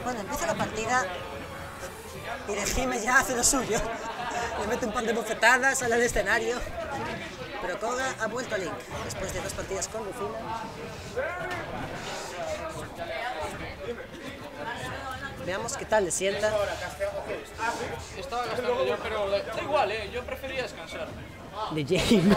Bueno, empieza la partida y Dejime ya hace lo suyo. Le mete un par de bofetadas, sale al escenario. Pero Koga ha vuelto a Link después de 2 partidas con Lucina. Veamos qué tal le sienta. Estaba gastando yo, pero da igual, yo prefería descansar. De Jaime.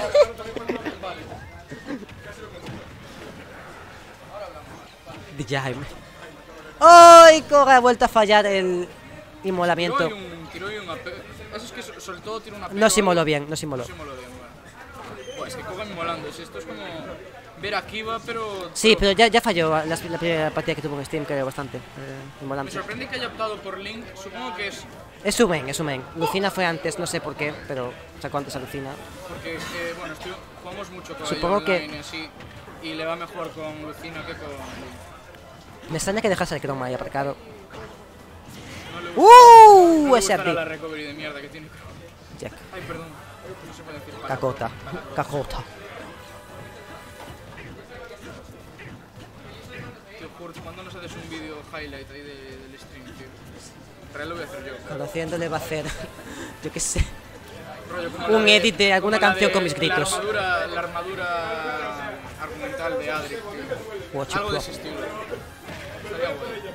De Jaime. ¡Ay! Koga ha vuelto a fallar el inmolamiento. Tiró y un AP. Eso es que sobre todo tira un AP. No simuló bien, no simuló. No simuló bien, bueno. Pues es que Koga inmolando. Esto es como ver a Kiba, pero... Sí, pero ya falló la primera partida que tuvo en Steam, que era bastante Me inmolante. sorprende que haya optado por Link. Supongo que es... Es su main, es su main. Lucina fue antes, no sé por qué, pero sacó antes a Lucina. Porque, bueno, jugamos mucho con Supongo online que... y así. Y le va mejor con Lucina que con Link. Me extraña que dejase el croma ahí aparcado. No le gusta, Ese no le AP. la recovery de mierda que tiene. Jack. Ay, perdón. No se puede decir. Cacota. Cajota. Tío, Kurt, ¿cuándo nos haces un vídeo highlight ahí del stream, tío? En realidad lo voy a hacer yo. Conociéndole va a hacer, yo qué sé, Rollo como un la de- edit de alguna como la canción de con mis gritos. La armadura argumental de Adric, tío. Watch Algo it, de bro. ese estilo. Estaría bueno.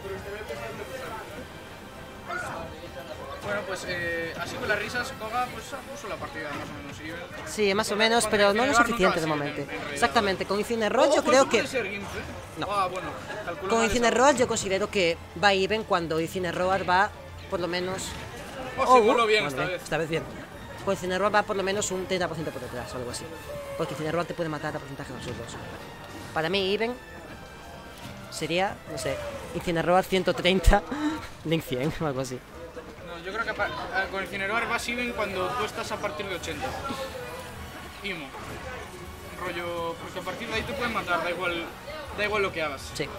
Bueno, pues así con las risas, Koga pues puso la partida más o menos even. Sí, más o menos, pero no lo suficiente de momento. Exactamente, con Infinite Roll yo creo que... No. Ah, bueno, calculo Con mal Infinite esa- Roll yo considero que va even cuando Infinite Roll va por lo menos... Oh, simuló bien Bueno, esta vez. esta vez bien. Con Infinite Roll va por lo menos un 30% por detrás o algo así. Porque Infinite Roll te puede matar a porcentajes absurdos. Para mí even sería, no sé, Infinite Roll 130, Link 100 o algo así. No, yo creo que con el Cineroar vas even cuando tú estás a partir de 80. Imo. Rollo, porque a partir de ahí te pueden matar, da igual lo que hagas. Sí.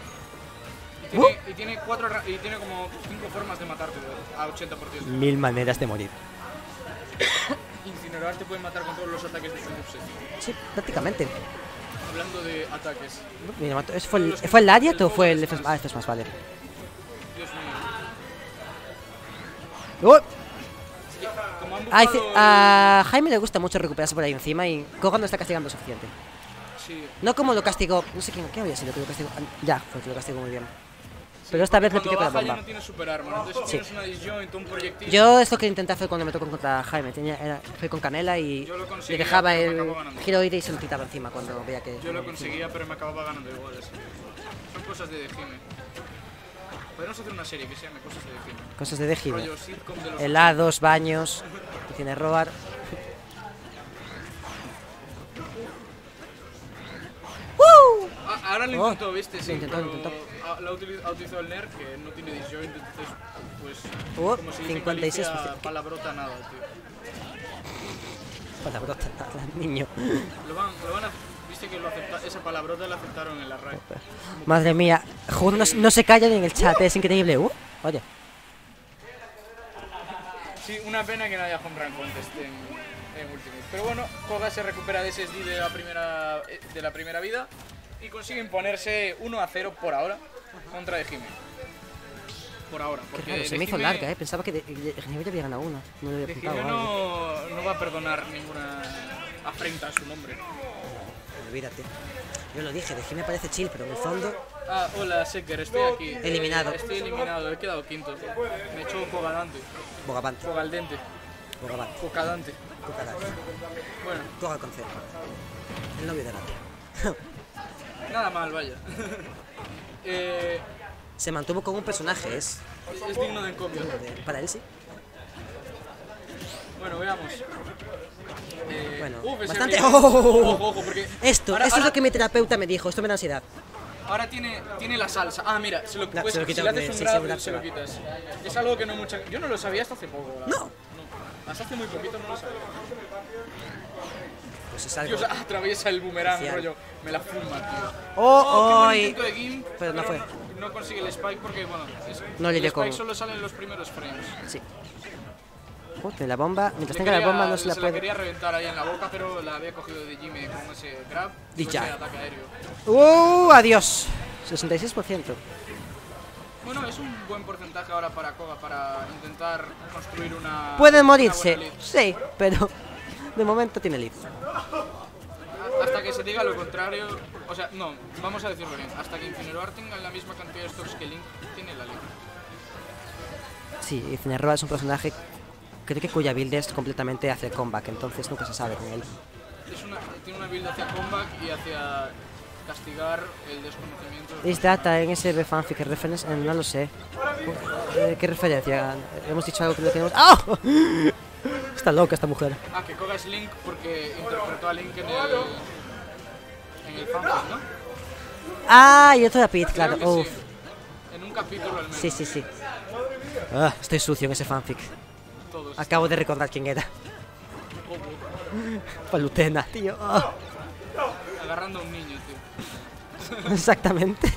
Y tiene como 5 formas de matarte a 80%. 1000 maneras de morir. Incinerar te puede matar con todos los ataques de su moveset. Sí, prácticamente. Hablando de ataques. Mira, ¿fue el Lariat o fue el F? Ah, esto es más, vale. Dios mío. ¡Oh! Como han A, bufado a Jaime le gusta mucho recuperarse por ahí encima y Koga no está castigando suficiente. Sí. No como lo castigó, no sé quién había sido que lo castigó. Ya, fue que lo castigó muy bien. Pero esta vez le Cuando pilló con la baja ya bomba. no tiene super arma, entonces Sí. tienes una disjoint, un proyectil. Yo esto que intenté fue cuando me tocó contra Jaime. Fue con Canela y Yo lo le conseguía, dejaba pero me el acabó ganando. giroide y se lo quitaba encima cuando veía que... Yo lo conseguía, pero me acababa ganando igual. Así. Son cosas de Dejime. Podemos hacer una serie que se llame Cosas de Dejime. Cosas de Dejime. Rollo sitcom de los Helados, baños, tiene robar. Ahora lo Oh, intentó, ¿viste? Sí, lo intentó, pero lo intentó. ha utilizado el NER, que no tiene disjoint, entonces, pues, Oh, como se dice en 56%. Galicia, palabrota nada, tío. Palabrota, niño. Lo van a... Viste que esa palabrota la aceptaron en la RAE. Madre mía, joder, no se callan en el chat, es increíble. Oye. Sí, una pena que no haya home run contest en Ultimate. Pero bueno, Koga se recupera de SSD de la primera vida y consigue imponerse 1-0 por ahora contra Dejime. Por ahora. Qué Porque raro, se me hizo Dejime- larga, pensaba que Dejime ya había ganado una. No lo había Dejime apuntado. Algo. no va a perdonar ninguna afrenta a su nombre. Olvídate. Yo lo dije, Dejime parece chill, pero en el fondo... Ah, hola Secker, estoy aquí. Eliminado. Estoy eliminado, he quedado quinto. Me he hecho Fogadante. Bogavante. Fogaldente. Bogavante. Focadante. Bogavante. Bueno, Koga con C. El novio de Nati. nada mal, vaya. Se mantuvo con un personaje, es digno de encomio. para él sí. Bueno, veamos. Bueno, ese bastante. río. Ojo, porque Esto es lo que mi terapeuta me dijo, esto me da ansiedad. ahora tiene la salsa. Ah, mira, se lo si quita le porque haces un sí, grab, sí, se lo quitas. Es algo que no mucha... Yo no lo sabía hasta hace poco. la No. verdad. Hasta hace muy poquito no lo sabía. Pues es algo. Dios, atraviesa el boomerang, Oficial. rollo. Me la fuma, tío. Oh, qué buen ay. intento de Gimp, Pero no fue. No consigue el spike porque, bueno, No le el dio spike con- solo sale en los primeros frames. Sí. Joder, la bomba. Mientras Le tenga la quería- bomba no se la la puede. quería reventar ahí en la boca, pero la había cogido de Jimmy con ese grab y Y ese ya. ataque aéreo. Adiós. 66%. Bueno, es un buen porcentaje ahora para Koga para intentar construir una... Puede una morirse, buena lead. sí, pero de momento tiene lead. Hasta que se diga lo contrario, o sea, no, vamos a decirlo bien, hasta que Incineroar tenga la misma cantidad de stocks que Link, tiene la lead. Sí, Incineroar es un personaje, creo que cuya build es completamente hacia comeback, entonces nunca se sabe con él. Tiene una build hacia comeback y hacia castigar el desconocimiento. Is data en ese fanfic reference, no lo sé. ¿Qué referencia? Hemos dicho algo que no tenemos. ¡Ah! Está loca esta mujer. Ah, que Koga es Link porque interpretó a Link en el fanfic, ¿no? Ah, y otro de Pete, Creo claro. que Uf. sí. En un capítulo al menos. Sí, sí, sí. Ah, estoy sucio en ese fanfic. Todos. Acabo de recordar quién era. Palutena, tío. Ah. Agarrando a un niño, tío. Exactamente.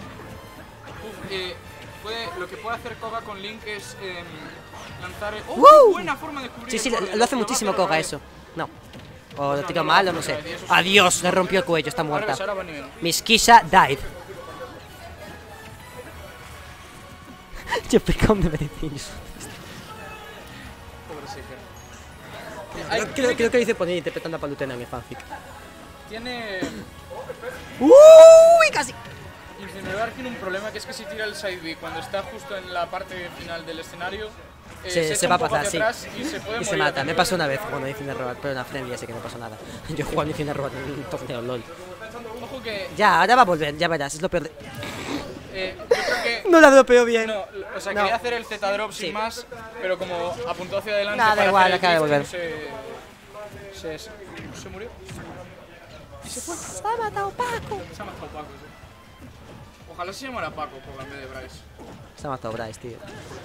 Lo que puede hacer Koga con Link es lanzar... ¡Oh, ¡Woo! qué buena forma de cubrir! Sí, sí, el borde! lo hace va a muchísimo hacer otra Koga vez. eso. No. O lo tiro mal o no sé. Adiós, le rompió el cuello, está Ahora muerta. ves, ahora va a nivel. Miss Kisha died. Yo become the very things. Pobre Seeker. Creo que dice poner interpretando a Palutena en el fanfic. Tiene... ¡Uy! Casi. Incineroar tiene un problema que es que si tira el side B cuando está justo en la parte final del escenario, Se echa va a un poco pasar, hacia sí. atrás y se puede Y se morir mata. a Me tiempo. pasó una vez cuando hice Incineroar, pero en la friendly así que no pasó nada. Yo jugué a Incineroar en un torneo LOL. Ojo que Ya, ahora va a volver, ya verás, es lo peor de... yo creo que... No la dropeo bien. No, o sea, No. quería hacer el Z-drop sin Sí. más, pero como apuntó hacia adelante Nada, para igual, hacer el acaba de drifting, se murió. Y se fue. Se ha matado Paco. Se ha matado Paco, sí. Ojalá se llamara Paco Koga en vez de Bryce. Se ha matado Bryce, tío.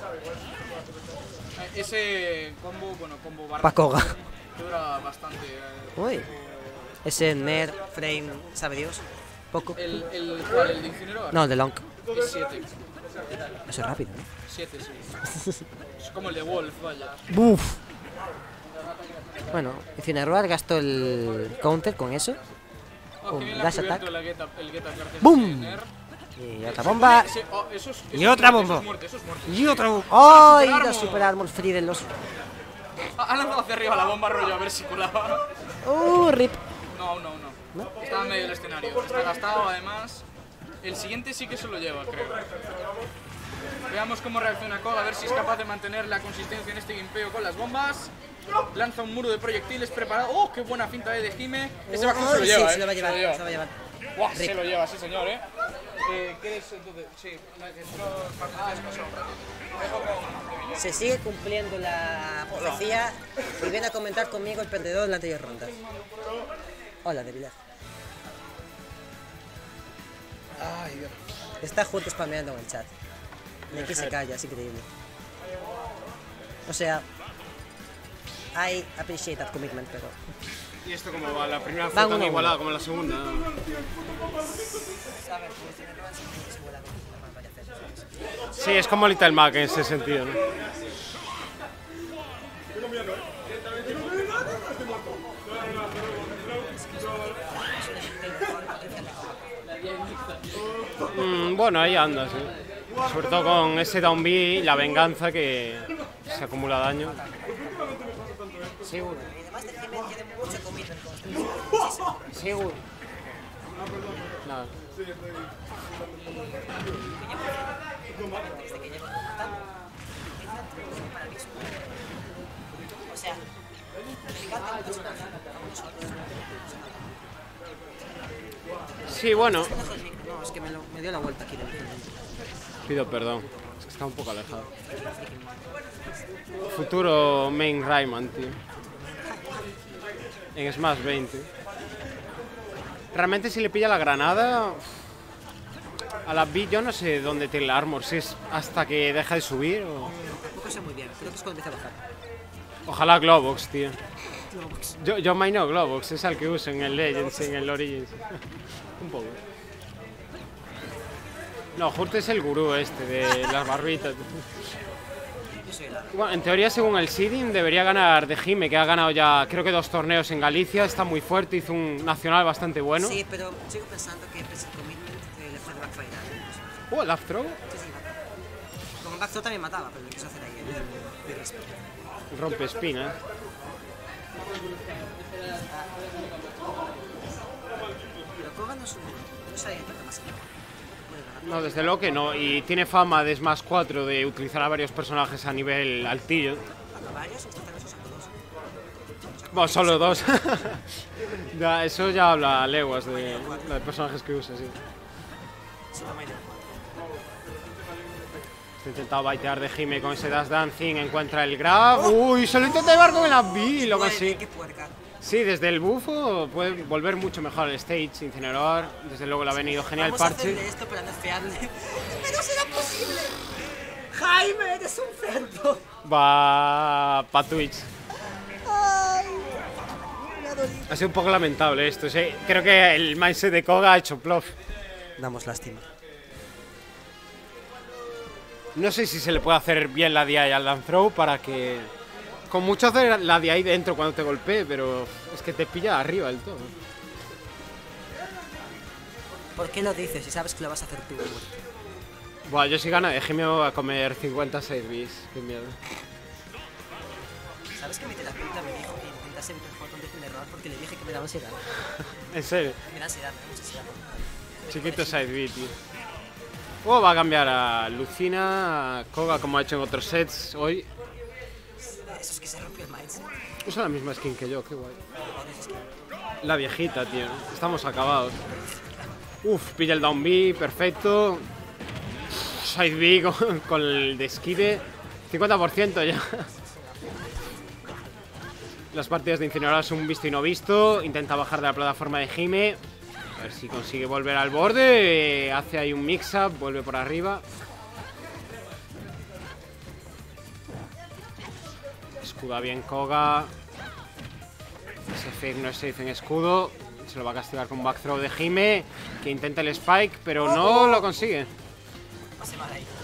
Ese combo, bueno, combo barra Pacoga. dura bastante. Uy. Ese Ner, Frame, sabe Dios. Poco. ¿Cuál? ¿El de Incineroar? No, el de Long. Es 7. Eso es rápido, ¿no? 7, sí. Es como el de Wolf, vaya. Buf. Bueno, Incineroar gastó el counter con eso. Oh, que bien la dash cubierto attack. el get up gracias a ¡Bum! Ner. Y otra bomba. Sí, oh, eso es Y otra muerte, bomba. Eso es muerte, eso es muerte. Y otra bomba. ¡Ay! Super La Armor. Super Armor Free de los... Ha lanzado hacia arriba la bomba rollo a ver si colaba. Rip. No. Estaba en medio del escenario. Está gastado además. El siguiente sí que se lo lleva, creo. Veamos cómo reacciona Koga, a ver si es capaz de mantener la consistencia en este gimpeo con las bombas. Lanza un muro de proyectiles preparado. ¡Oh, qué buena finta de Jime! Ese backroom se lo lleva, Sí, se lo va a llevar, se lo va a llevar. Buah, se lo lleva, sí señor, ¿qué es entonces? Sí, Se sigue cumpliendo la profecía y ven a comentar conmigo el perdedor de la anterior ronda. Hola, debilidad. Ay, Dios. Está junto spameando en el chat. De aquí se calla, es increíble. O sea, I appreciate that commitment, pero... ¿Y esto cómo va? La primera fue Van tan 1-1. igualada como la segunda. Sí, es como Little Mac en ese sentido, ¿no? Bueno, ahí anda, sí. Sobre todo con ese down B y la venganza que se acumula daño. Seguro. Y además de Jiménez tiene mucho commitment. Seguro. Nada. O sea, Sí, bueno. no, es que me dio la vuelta aquí dentro. Pido perdón, es que está un poco alejado. Futuro main Rayman, tío. En Smash 20. Realmente si le pilla la granada... A la B yo no sé dónde tiene el armor, si es hasta que deja de subir o... Tampoco sé muy bien, creo que es cuando empieza a bajar. Ojalá Globox, tío. Yo maineo Globox, es el que uso en el Legends, en el Origins. Un poco. No, Hurt es el gurú este de las barbitas. Bueno, en teoría, según el seeding, debería ganar de Jime, que ha ganado ya, creo que 2 torneos en Galicia, está muy fuerte, hizo un nacional bastante bueno. Sí, pero sigo pensando que el commitment le puede backfirear. ¿Love throw? Sí, sí, Con Backthrow también mataba, pero lo quiso hacer ahí el Rompe espina. Pero Koga no es un... no sabe qué más que No, desde luego que no. Y tiene fama de Smash 4 de utilizar a varios personajes a nivel altillo. ¿A varios? Utilizan esos solo dos. Bueno, solo dos. Ya, eso ya habla leguas de personajes que usa, sí. Sí, tamaño. Está intentado baitear de Hime con ese dash dancing, encuentra el grab. Uy, se lo intenta llevar con el up y lo consigue. Qué puerca. Sí, desde el bufo puede volver mucho mejor el stage, Incineroar. Desde luego le ha venido genial el Vamos a parche. hacerle esto para nerfearle. ¡Pero será posible! ¡Jaime, eres un cerdo! Va para Twitch. ¡Ay! Me ha dolido. Ha sido un poco lamentable esto, sí. Creo que el mindset de Koga ha hecho plof. Damos lástima. No sé si se le puede hacer bien la DI al land throw para que... Con mucho hacer la DI dentro cuando te golpee, pero es que te pilla arriba del todo. ¿Por qué lo dices si sabes que lo vas a hacer tú? Buah, yo si gana, déjeme a comer 56 bis. Qué miedo. ¿Sabes que mi terapeuta me dijo que intentase evitar jugar con Incineroar porque le dije que me daba ansiedad? En serio. Me da ansiedad, me da mucha ansiedad. Chiquito side B, tío. Oh, va a cambiar a Lucina, a Koga como ha hecho en otros sets hoy. Eso es que se rompió el mindset. Usa la misma skin que yo, qué guay. La viejita, tío. Estamos acabados. Uf, pilla el down B, perfecto. Side B con el de esquive. 50% ya. Las partidas de Incineroar son un visto y no visto. Intenta bajar de la plataforma de Hime. A ver si consigue volver al borde. Hace ahí un mix-up, vuelve por arriba. Escuda bien Koga. Ese fake no es safe en escudo. Se lo va a castigar con un back throw de Hime, que intenta el spike, pero no lo consigue. Pase mal ahí.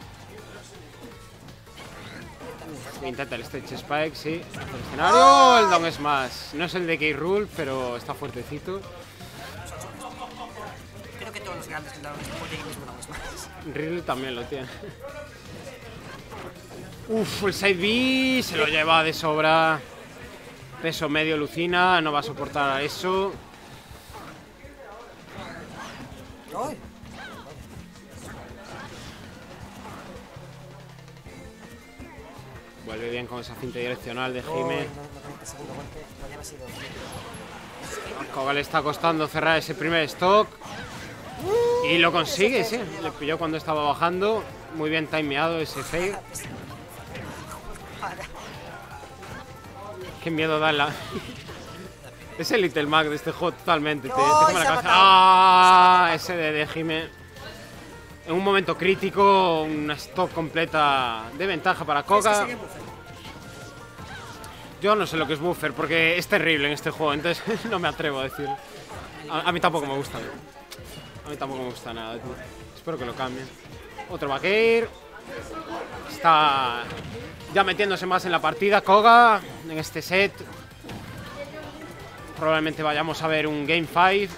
Intenta el stage spike, sí. El escenario, el down smash. No es el de K-Rool, pero está fuertecito. Creo que todos los grandes tendrán el mismo nombre más. Riddle también lo tiene. Uf, el side B se lo lleva de sobra. Peso medio Lucina, no va a soportar eso. ¡Ay! Vuelve bien con esa cinta direccional de Hime. No, el segundo golpe podría haber sido... A Koga le está costando cerrar ese primer stock. Y lo consigue, sí. Le pilló cuando estaba bajando. Muy bien timeado ese fake. Qué miedo da la... Es el Little Mac de este juego totalmente. Te come la cabeza. ¡Ah! Ese de Hime. En un momento crítico, una stock completa de ventaja para Koga. Yo no sé lo que es buffer porque es terrible en este juego, entonces no me atrevo a decir. A mí tampoco me gusta. A mí tampoco me gusta nada, tío. Espero que lo cambien. Otro back air. Está ya metiéndose más en la partida Koga en este set. Probablemente vayamos a ver un Game 5.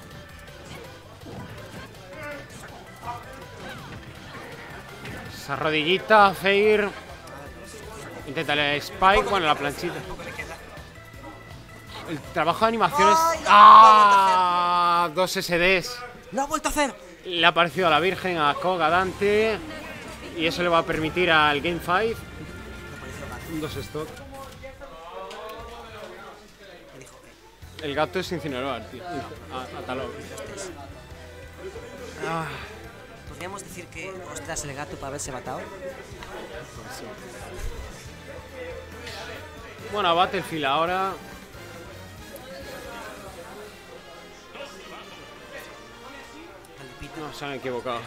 Esa rodillita, Fair. Intenta el spike, bueno, la planchita. El trabajo de animaciones. ¡Ah! Dos SDs. ¡Lo ha vuelto a hacer! Le ha parecido a la Virgen, a Koga Dante. Y eso le va a permitir al Game 5 un 2 stock. El gato es Incineroar, tío. A talón. ¿Podríamos decir que ostras el gato para haberse matado? Bueno, a Battlefield ahora. No, se han equivocado.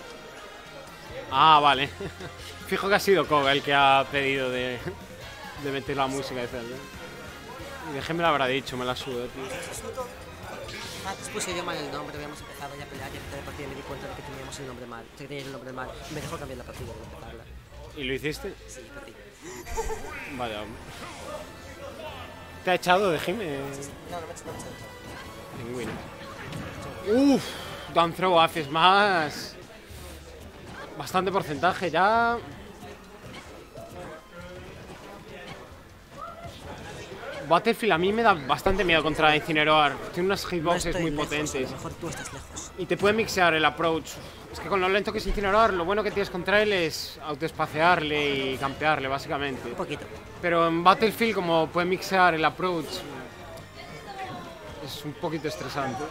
Ah, vale. Fijo que ha sido Koga el que ha pedido de meter la música de Zelda. Déjeme lo habrá dicho, me la sudo, tío. Antes puse yo mal el nombre, habíamos empezado ya a pelear y a empezar la partida y me di cuenta de que teníamos el nombre mal. Que teníais el nombre mal. Me dejó cambiar la partida para empezarla. ¿Y lo hiciste? Sí, perdí. Vaya, hombre. ¿Te ha echado de Jime? No, no me he hecho. Pingüino. Uff, down throw haces más. Bastante porcentaje ya. Battlefield a mí me da bastante miedo contra Incineroar. Tiene unas No hitboxes estoy muy lejos, potentes. a lo mejor tú estás lejos. Y te puede mixear el approach. Es que con lo lento que es Incineroar, lo bueno que tienes contra él es autoespacearle y campearle, básicamente. Un poquito. Pero en Battlefield, como puede mixear el approach, es un poquito estresante.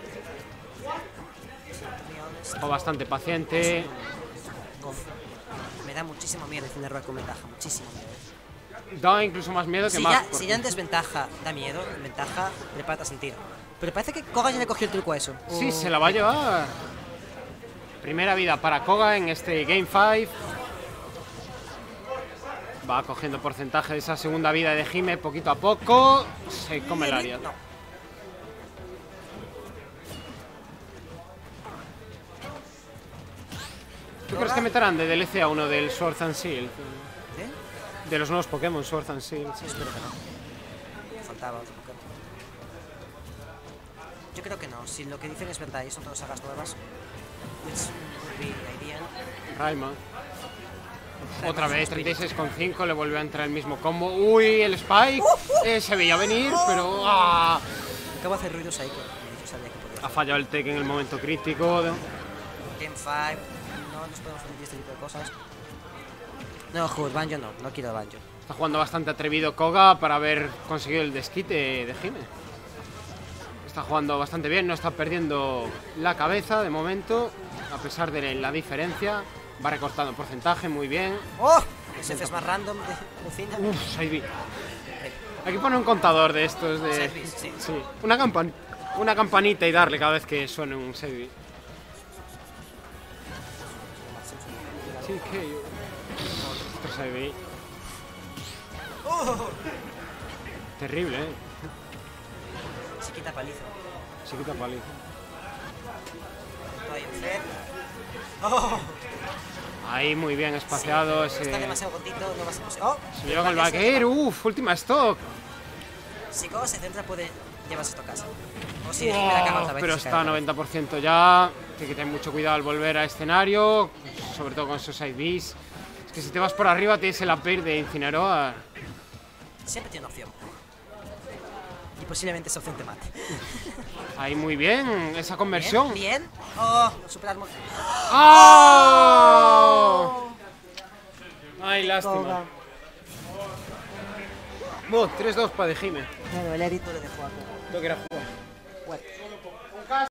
O bastante paciente. Me da muchísimo miedo Incineroar con ventaja, muchísimo miedo. Da incluso más miedo que Si más. ya, si ya en desventaja da miedo, en ventaja le patas el tiro. Pero parece que Koga ya le cogió el truco a eso. Sí, se la va a llevar. Primera vida para Koga en este Game 5. Va cogiendo porcentaje de esa segunda vida de Jime poquito a poco. Se come el área. No. ¿Tú crees que meterán de DLC a uno del Sword and Shield? ¿Eh? De los nuevos Pokémon Sword and Shield. Sí, espero que no. Faltaba otro Pokémon. Yo creo que no. Si lo que dicen es verdad y son todas sagas nuevas, which would be ideal. Raima. Otra vez, 36,5, le volvió a entrar el mismo combo. Uy, el Spike. Se veía venir, pero... ¡ah! Acabo de hacer ruidos ahí que yo sabía que podía Ha hacer. fallado el Tekken en el momento crítico. Game 5, no nos podemos permitir este tipo de cosas. No, Hood, Banjo no quiero Banjo. Está jugando bastante atrevido Koga para haber conseguido el desquite de Jime. Está jugando bastante bien, no está perdiendo la cabeza de momento, a pesar de la diferencia. Va recortando porcentaje muy bien. ¡Oh! Ese es más random de cine. Uf, Saibi. Hay que poner un contador de estos de... Service, sí. Sí, una campanita y darle cada vez que suene un Saibi. Sí, que... Otro Saibi. Terrible, Chiquita paliza. Chiquita paliza. Todavía en Fed. ¡Oh! Ahí muy bien espaciado. Sí, está demasiado cortito, no va a ser posible. ¡Oh! Se lleva con el backer. Uf, última stock. Si Koga se centra puede llevarse esto a casa. O si me la caga otra vez. Pero se está a cae. 90% ya. Tiene que tener mucho cuidado al volver a escenario. Sobre todo con esos side Bs. Es que si te vas por arriba tienes el upper de Incineroar. Siempre tiene una opción. Y posiblemente esa opción te mate. Ahí muy bien. Esa conversión. Bien, bien. ¡Oh! Superar muy... ¡Ah! Ay, lástima. Bueno, 3-2 para Dejime. Bueno, el Eric no le dejó a Tengo que ir a jugar. Bueno.